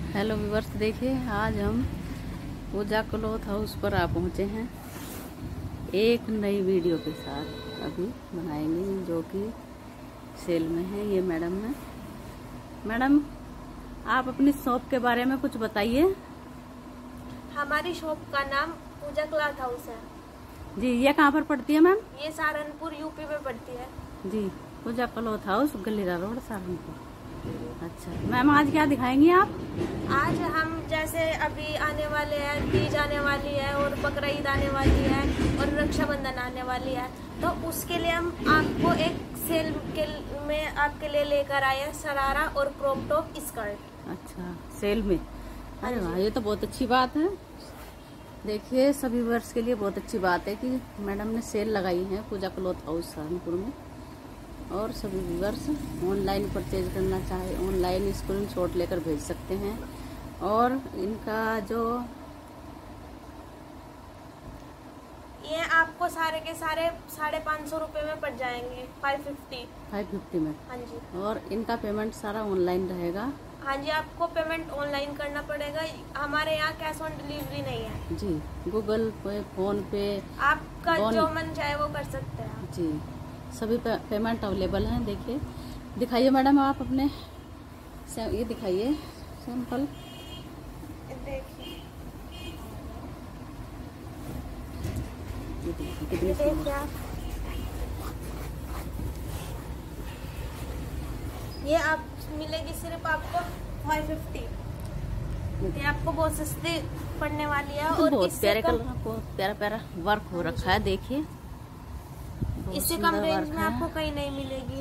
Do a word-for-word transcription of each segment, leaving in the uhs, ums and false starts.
Hello viewers, देखिए आज हम पूजा क्लॉथ हाउस पर आ पहुँचे हैं एक नई वीडियो के साथ। अभी बनाएंगे जो कि सेल में है। ये मैडम है। मैडम, आप अपनी शॉप के बारे में कुछ बताइए। हमारी शॉप का नाम पूजा क्लॉथ हाउस है जी। ये कहाँ पर पड़ती है मैम? ये सहारनपुर यूपी में पड़ती है जी। पूजा क्लॉथ हाउस, गलीरा रोड, सहारनपुर। अच्छा मैम, आज क्या दिखाएंगी आप? आज हम जैसे अभी आने वाले हैं, तीज आने वाली है और बकरा ईद आने वाली है और रक्षाबंधन आने वाली है, तो उसके लिए हम आपको एक सेल के में आपके लिए लेकर आए हैं शरारा और क्रॉप टॉप स्कर्ट। अच्छा, सेल में? अरे वाह, ये तो बहुत अच्छी बात है। देखिए, सभी वर्ष के लिए बहुत अच्छी बात है कि मैडम ने सेल लगाई है पूजा क्लॉथ हाउस सहारनपुर में। और सभी व्यूअर्स ऑनलाइन परचेज करना चाहे ऑनलाइन स्क्रीनशॉट लेकर भेज सकते हैं। और इनका जो ये आपको सारे के सारे साढ़े पाँच सौ रुपये में पड़ जाएंगे। फाइव फिफ्टी फाइव फिफ्टी में। हाँ जी। और इनका पेमेंट सारा ऑनलाइन रहेगा? हाँ जी, आपको पेमेंट ऑनलाइन करना पड़ेगा। हमारे यहाँ कैश ऑन डिलीवरी नहीं है जी। गूगल पे, फोन पे, आपका जो मन चाहे वो कर सकते हैं जी। सभी पे, पेमेंट अवेलेबल हैं। देखिए, दिखाइए मैडम आप अपने, ये दिखाइए सैंपल। देखिए, ये देखिए कितनी देखिए आप, ये आप मिलेगी सिर्फ आपको फाइव फिफ्टी। ये आपको बहुत सस्ती पड़ने वाली है। तो और बहुत प्यारे कलर, बहुत प्यारा प्यारा वर्क हो रखा है। देखिए, इससे कम रेंज में आपको कहीं नहीं मिलेगी।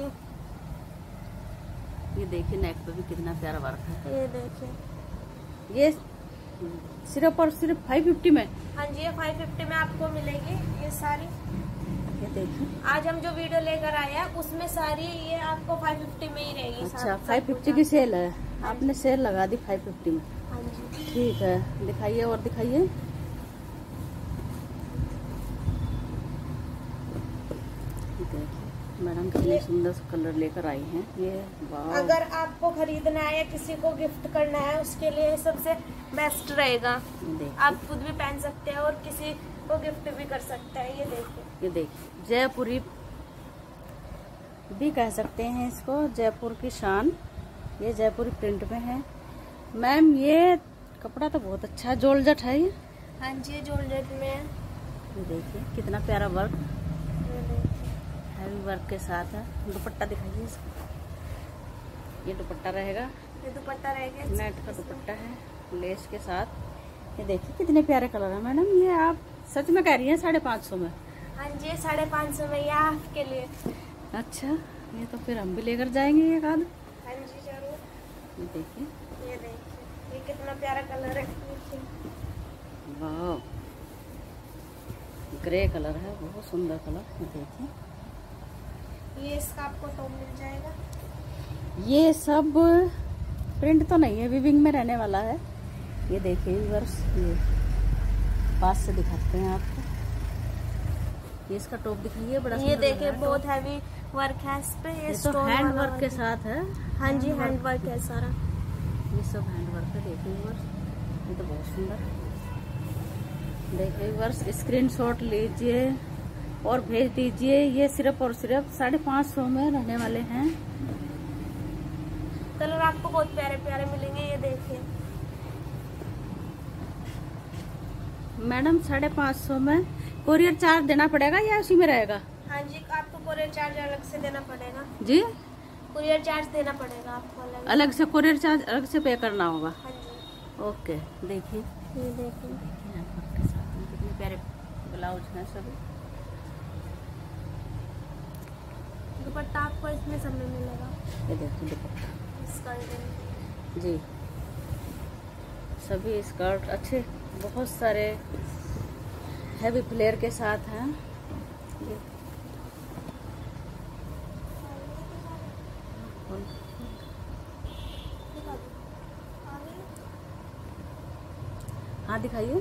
ये देखिए, नेक पे भी कितना प्यारा वर्क है। ये देखिए, ये सिर्फ और सिर्फ फाइव फिफ्टी में? हाँ जी, ये फाइव फिफ्टी में आपको मिलेगी ये सारी। ये देखिए, आज हम जो वीडियो लेकर आए हैं उसमें सारी ये आपको फाइव फिफ्टी में ही रहेगी। अच्छा, फाइव फिफ्टी की सेल है। आपने सेल लगा दी फाइव फिफ्टी में? हाँ जी। ठीक है, दिखाइए और दिखाइए। मैडम कितने सुंदर कलर लेकर आई हैं। ये वाह। अगर आपको खरीदना है या किसी को गिफ्ट करना है उसके लिए सबसे बेस्ट रहेगा। आप खुद भी पहन सकते हैं और किसी को गिफ्ट भी कर सकते हैं। ये देखिए, ये देखिए, जयपुरी भी कह सकते हैं इसको, जयपुर की शान। ये जयपुरी प्रिंट में है। मैम, ये कपड़ा तो बहुत अच्छा है, जॉर्जेट है ये? हाँ जी, जॉर्जेट में है। ये देखिए कितना प्यारा वर्क, हैवी वर्क के साथ है। दुपट्टा दिखाइए इसका। ये दुपट्टा रहेगा, ये दुपट्टा रहेगा, नेट का दुपट्टा है लेस के साथ। ये देखिए कितने प्यारे कलर है। मैडम, ये आप सच में कह रही हैं साढ़े पाँच सौ में? हाँ जी, साढ़े पाँच सौ में ये आपके लिए। अच्छा, ये तो फिर हम भी लेकर जाएंगे एक आध। हाँ जी, जरूर। ये देखिए, ये देखिए, ये कितना प्यारा कलर है। वाह, ग्रे कलर है, बहुत सुंदर कलर। ये देखिए, ये इसका आपको टॉप मिल जाएगा। ये सब प्रिंट तो नहीं है, वीविंग में रहने वाला है। ये देखिए व्यूअर्स, ये पास से दिखाते हैं आपको। ये इसका टॉप दिखाइए, बड़ा ये देखिए, बहुत हैवी वर्क है इस पे। ये, ये तो हैंड वर्क के साथ है। हाँ जी, हैंड वर्क है सारा। ये सब हैंड वर्क है। देखिए व्यूअर्स, ये तो बहुत सुंदर। देखिए व्यूअर्स, स्क्रीनशॉट लीजिए और भेज दीजिए। ये सिर्फ और सिर्फ साढ़े पाँच सौ में रहने वाले हैं। कलर आपको बहुत प्यारे प्यारे मिलेंगे। ये देखिए मैडम, साढ़े पाँच सौ में कोरियर चार्ज देना पड़ेगा या उसी में रहेगा? हाँ जी, आपको कोरियर चार्ज अलग से देना पड़ेगा। जी, कुरियर चार्ज देना पड़ेगा आपको अलग अलग से कोरियर चार्ज अलग से पे करना होगा? हाँ जी। ओके। देखिए, ये देखिए, के साथ में कितने प्यारे ब्लाउज हैं सभी। दुपट्टा आपको इसमें सब में मिलेगा। ये देखिए दुपट्टा, स्कर्ट जी। सभी स्कर्ट अच्छे, बहुत सारे हैवी फ्लेयर के साथ हैं। हाँ दिखाइए।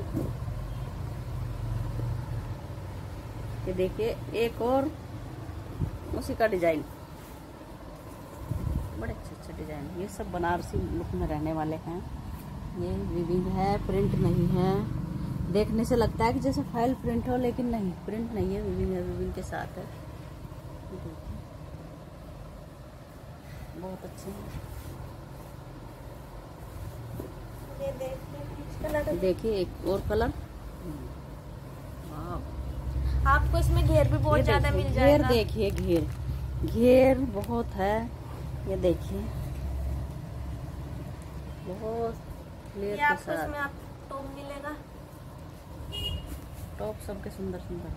ये देखिए, एक और उसी का डिजाइन, बड़े अच्छे अच्छे डिजाइन। ये सब बनारसी लुक में रहने वाले हैं। ये वीविंग है, प्रिंट नहीं है। देखने से लगता है कि जैसे फाइल प्रिंट हो, लेकिन नहीं, प्रिंट नहीं है, वीविंग है, वीविंग के साथ है। बहुत अच्छे हैं। ये देखिए, देखिए एक और कलर। आपको इसमें घेर भी बहुत ज्यादा मिल जाएगा। घेर देखिए, घेर घेर बहुत है। ये देखिए बहुत क्लियर के आपको साथ। इसमें आप टॉप मिलेगा। टॉप सबके सुंदर सुंदर।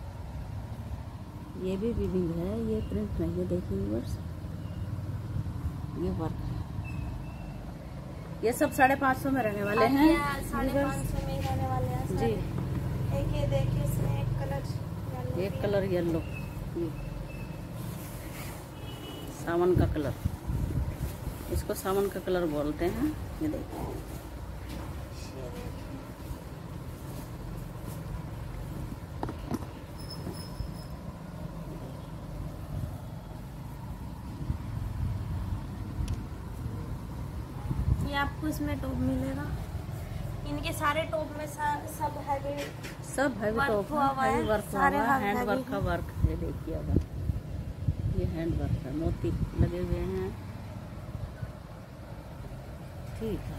ये भी वीविंग है, ये प्रिंट नहीं है। देखिए व्यूअर्स, ये वर्क है। ये सब साढ़े पाँच सौ में रहने वाले हैं। साढ़े पाँच सौ में रहने वाले हैं जी। एक ये देखिए, इसमें एक कलर एक कलर येलो, ये सावन का कलर, इसको सावन का कलर बोलते हैं। ये देखिए ये आपको इसमें टॉप मिलेगा। इनके सारे टॉप में सा, सब हैवी सब हैवी टॉप है, हैवी वर्क हुआ है, हैंड वर्क का वर्क है। देखिए अब ये हैंड वर्क है, मोती लगे हुए हैं। ठीक है।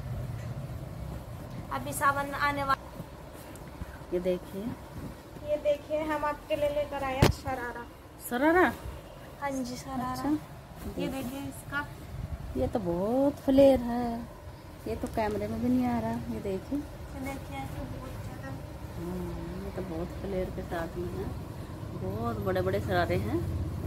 अभी सावन आने वाला। ये देखिए, ये देखिए हम आपके लिए लेकर आया शरारा। शरारा? हाँ जी शरारा। अच्छा, ये देखिए इसका, ये तो बहुत फ्लेयर है। ये तो कैमरे में भी नहीं आ रहा। ये देखिए, ये देखिए बहुत ज्यादा। हाँ, ये तो बहुत फ्लेयर के साथ में है। बहुत बड़े बड़े शरारे हैं।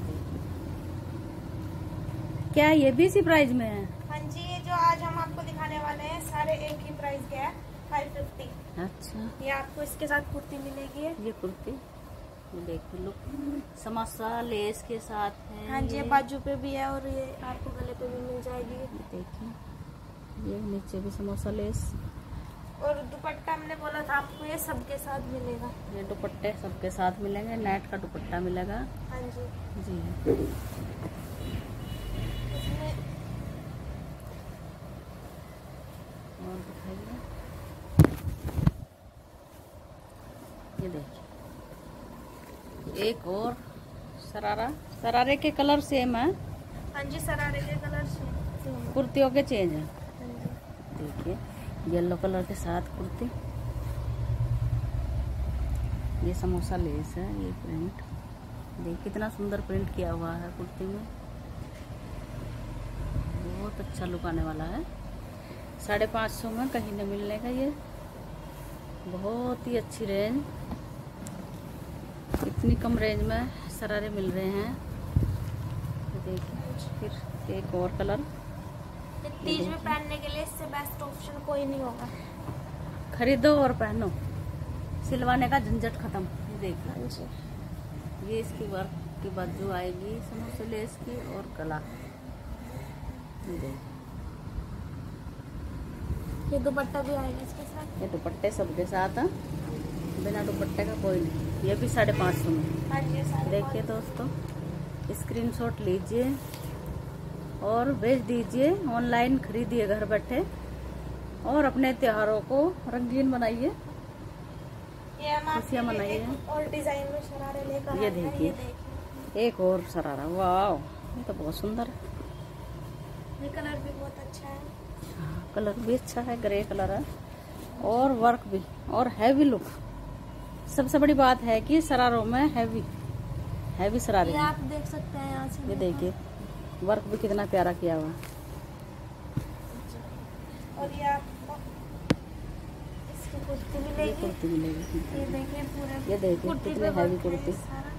क्या ये भी इसी प्राइस में है? हाँ जी, ये जो आज हम आपको दिखाने वाले हैं सारे एक ही प्राइस के है, फाइव फिफ्टी। अच्छा, ये आपको इसके साथ कुर्ती मिलेगी। ये कुर्ती, ये देखिए लुक, समोसा लेस के साथ है। हाँ जी, ये बाजू पे भी है और ये आपको गले पे भी मिल जाएगी। ये देखिए, ये नीचे भी समोसा लेस। और दुपट्टा हमने बोला था आपको, ये सबके साथ मिलेगा। ये दुपट्टे सबके साथ मिलेंगे, नेट का दुपट्टा मिलेगा। हाँ जी जी। इसमें और दिखाइए, ये देखिए एक और शरारा। शरारे के कलर सेम है। हाँ जी, शरारे के कलर सेम, कुर्तियों के चेंज है। हाँ जी। देखिए येलो कलर के साथ कुर्ती। ये समोसा लेस है, ये प्रिंट देखिए कितना सुंदर प्रिंट किया हुआ है कुर्ती में। बहुत अच्छा लुक आने वाला है। साढ़े पाँच सौ में कहीं न मिलने का ये बहुत ही अच्छी रेंज। इतनी कम रेंज में शरारे मिल रहे हैं। देखिए फिर एक और कलर। तीज में पहनने के लिए इससे बेस्ट ऑप्शन कोई नहीं होगा। खरीदो और पहनो, सिलवाने का झंझट खत्म। ये देखिए, ये इसकी वर्क की बाजू आएगी समोसे लेस की और गला। ये देखिए, ये दुपट्टा भी आएगा इसके साथ। ये दुपट्टे सबके साथ है, बिना दुपट्टे का कोई नहीं। ये भी साढ़े पाँच सौ में। हाँ जी, साढ़े देखिए दोस्तों, स्क्रीनशॉट लीजिए और भेज दीजिए, ऑनलाइन खरीदिए घर बैठे और अपने त्योहारों को रंगीन बनाइए, ये हम खुशियाँ आपके लिए मनाइए। एक और डिजाइन में शरारे लेकर ये आए हैं। देखिए, ये देखिए, एक और शरारा। वाह, ये तो बहुत सुंदर है। ये कलर भी बहुत अच्छा है। हाँ, कलर भी अच्छा है, ग्रे कलर है और वर्क भी और हैवी लुक। सबसे बड़ी बात है कि शरारों में हैवी हैवी शरारे ये हैं। आप देख सकते हैं यहाँ से। ये देखिए वर्क भी कितना प्यारा किया हुआ है। और ये आपको इसकी कुर्ती ये मिलेगी। कुर्ती मिलेगी। ये देखिए पूरे, ये देखिए कुर्ती कितनी पे हैवी वर्क है कुर्ती। सारा।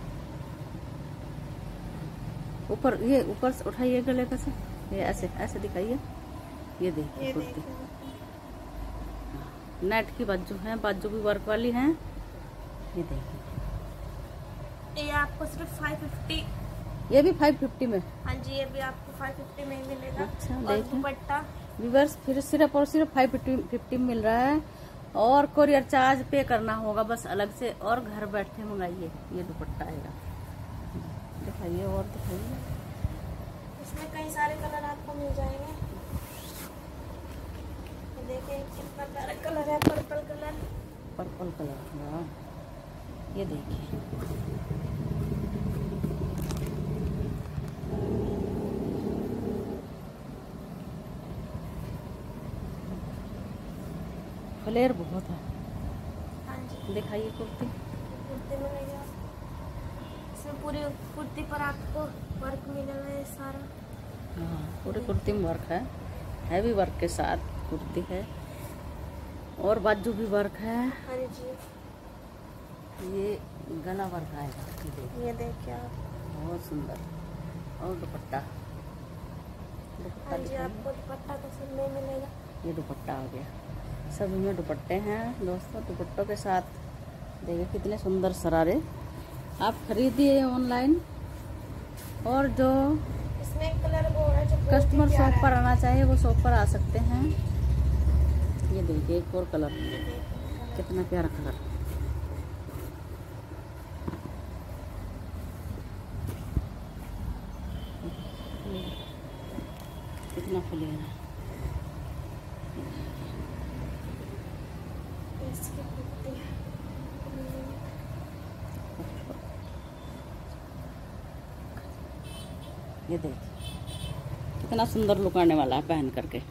ऊपर ये ऊपर से उठाइए गले पे से, ये ऐसे ऐसे दिखाइए। ये देखिए ये कुर्ती, देखिए, नेट की बाजू है, बाजू भी वर्क वाली है। ये देखिए, ये आपको सिर्फ फाइव फिफ्टी। ये भी फाइव फिफ्टी में। हाँ जी, ये भी आपको फाइव फिफ्टी में ही मिलेगा। अच्छा, और देखिए। दुपट्टा व्यूअर्स फिर सिर्फ और सिर्फ फाइव फिफ्टी फिफ्टी में मिल रहा है और कोरियर चार्ज पे करना होगा बस अलग से, और घर बैठे मंगाइए। ये दुपट्टा आएगा, दिखाइए और दिखाइए। इसमें कई सारे कलर आपको मिल जाएंगे। ये देखिए, पर्पल कलर। वाह, ये देखिए फ्लेयर बहुत है। हाँ जी, दिखाइए कुर्ती। कुर्ती मिलेगा, इसमें पूरी कुर्ती पर आपको वर्क मिलेगा है सारा। हाँ, पूरी कुर्ती में वर्क है, हैवी वर्क के साथ कुर्ती है और बाजू भी वर्क है। हाँ जी, ये गला वर्क आएगा, ये देखिए ये देखिए आप। बहुत सुंदर। और दुपट्टा, दुपट्टा हाँ जी, दिखाइए। आपको दुपट्टा तो सब में मिलेगा। ये दुपट्टा हो गया, सभी में दुपट्टे हैं दोस्तों। दुपट्टों के साथ देखिए कितने सुंदर शरारे। आप खरीदिए ऑनलाइन, और जो इसमें एक कलर वो है जो बहुत ही कस्टमर प्यारा शॉप पर है। आना चाहे वो शॉप पर आ सकते हैं। ये देखिए एक और कलर, ये देखिए कलर। कितना प्यारा कलर। कितना फ्लेयर है। इसकी कुर्ती ये देखिए कितना सुंदर लुक आने वाला है पहन करके,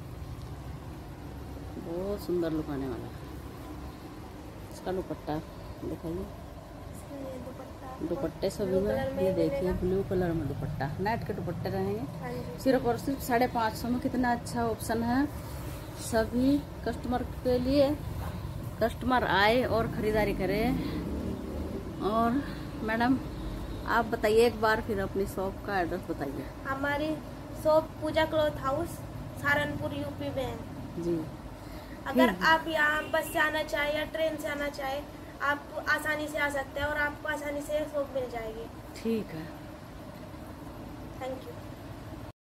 बहुत सुंदर लुक आने वाला है। इसका दुपट्टा दिखाइए। इसमें ये दुपट्टा दुपट्टे सभी ब्लू कलर में में ये देखिए मिलेगा। ब्लू कलर में दुपट्टा, नेट के दुपट्टे रहेंगे। हाँ जी, सिर्फ और सिर्फ साढ़े पाँच सौ में। कितना अच्छा ऑप्शन है सभी कस्टमर के लिए। कस्टमर आए और ख़रीदारी करें। और मैडम आप बताइए एक बार फिर अपनी शॉप का एड्रेस बताइए। हमारी shop Pooja cloth house Saharanpur UP में है जी, अगर ठीक। आप यहाँ बस से आना चाहे या ट्रेन से आना चाहे, आप आसानी से आ सकते हैं और आपको आसानी से शॉप मिल जाएगी। ठीक है। Thank you.